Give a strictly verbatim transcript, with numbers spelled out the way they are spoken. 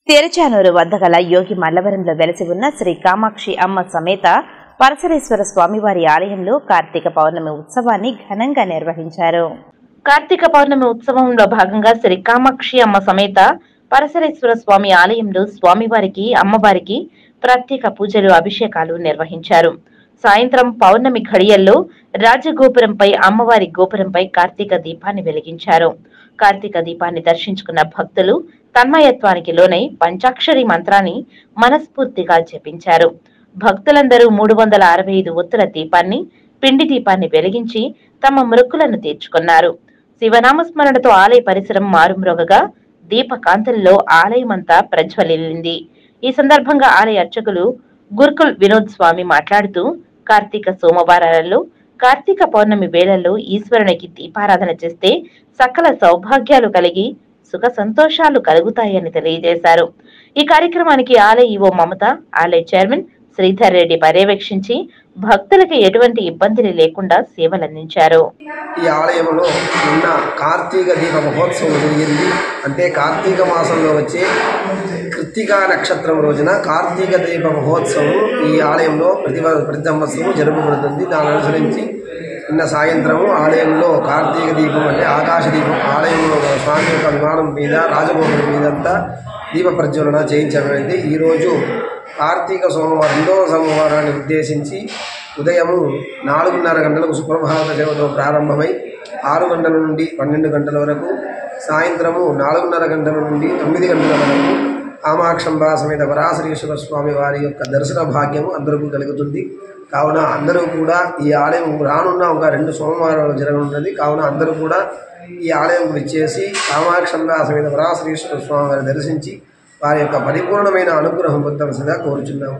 తిరుచానూరు వద్ద గల యోగి మల్లవరంలో వెలసి ఉన్న శ్రీ కామాక్షి అమ్మ సమేత పరశరేశ్వర స్వామివారి ఆలయంలో కార్తీక పౌర్ణమి ఉత్సవాన్ని ఘనంగా నిర్వహించారు. కార్తీక పౌర్ణమి ఉత్సవంలో భాగంగా శ్రీ కామాక్షి అమ్మ సమేత పరశరేశ్వర స్వామి ఆలయంలో స్వామివారికి అమ్మవారికి ప్రత్యేక పూజలు అభిషేకాలు నిర్వహించారు. సాయంత్రం పౌర్ణమి ఘడియల్లో రాజగోపురంపై అమ్మవారి గోపురంపై కార్తీక దీపాన్ని వెలిగించారు. కార్తీక దీపాన్ని దర్శించుకున్న భక్తులు తన్మయత్వానికి లోనై పంచాక్షరి మంత్రాన్ని మనస్ఫూర్తిగా జపించారు. భక్తులందరూ మూడు వందల అరవై ఐదు ఒత్తుల దీపాన్ని పిండి దీపాన్ని వెలిగించి తమ మొక్కులను తీర్చుకున్నారు. శివనామస్మరణతో ఆలయ పరిసరం మారుమ్రోగగా దీపకాంతుల్లో ఆలయమంతా ప్రజ్వలిల్లింది. ఈ సందర్భంగా ఆలయ అర్చకులు గురుకుల్ వినోద్ స్వామి మాట్లాడుతూ కార్తీక సోమవారాలలో కార్తీక పౌర్ణమి వేళల్లో ఈశ్వరునికి దీపారాధన చేస్తే సకల సౌభాగ్యాలు కలిగి సుఖ సంతోషాలు కలుగుతాయని తెలియజేశారు. ఈ కార్యక్రమానికి ఆలయ ఈవో మమత, ఆలయ చైర్మన్ శ్రీధర్ రెడ్డి పర్యవేక్షించి భక్తులకు ఎటువంటి ఇబ్బందులు లేకుండా సేవలందించారు. ఈ ఆలయంలో నిన్న కార్తీక దీప మహోత్సవం జరిగింది. అంటే కార్తీక మాసంలో వచ్చే కృత్తికా నక్షత్రం రోజున కార్తీక దీప మహోత్సవం ఈ ఆలయంలో ప్రతి ప్రతి సంవత్సరం జరుపబడుతుంది. దాని అనుసరించి నిన్న సాయంత్రము ఆలయంలో కార్తీక దీపం అంటే ఆకాశ దీపం ఆలయంలో స్వామి యొక్క విమానం మీద రాజగోపురం మీదంతా దీప ప్రజ్వలన చేయించబడింది. ఈరోజు కార్తీక సోమవారం రెండవ సోమవారాన్ని ఉద్దేశించి ఉదయము నాలుగున్నర గంటలకు సుప్రభాత సేవతో ప్రారంభమై ఆరు గంటల నుండి పన్నెండు గంటల వరకు, సాయంత్రము నాలుగున్నర గంటల నుండి తొమ్మిది గంటల వరకు కామాక్షంబా సమేత పరాశరేశ్వర స్వామి వారి యొక్క దర్శన భాగ్యము అందరికీ కలుగుతుంది. కావున అందరూ కూడా ఈ ఆలయం రానున్న ఒక రెండు సోమవారాలు జరగనున్నది. కావున అందరూ కూడా ఈ ఆలయం విచ్చేసి కామాక్షంబా సమేత పరాశరేశ్వర స్వామి వారిని దర్శించి వారి యొక్క పరిపూర్ణమైన అనుగ్రహం పొందవలసిందిగా కోరుచున్నాము.